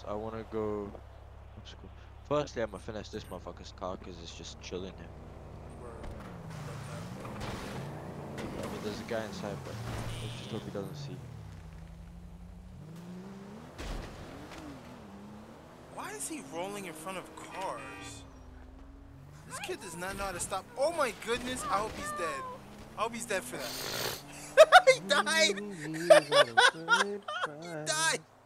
I wanna go. Let's go. Firstly, I'm gonna finish this motherfucker's car because it's just chilling here. I mean, there's a guy inside, but I just hope he doesn't see. Why is he rolling in front of cars? This kid does not know how to stop. Oh my goodness, I hope he's dead. I hope he's dead for that. He died! He died!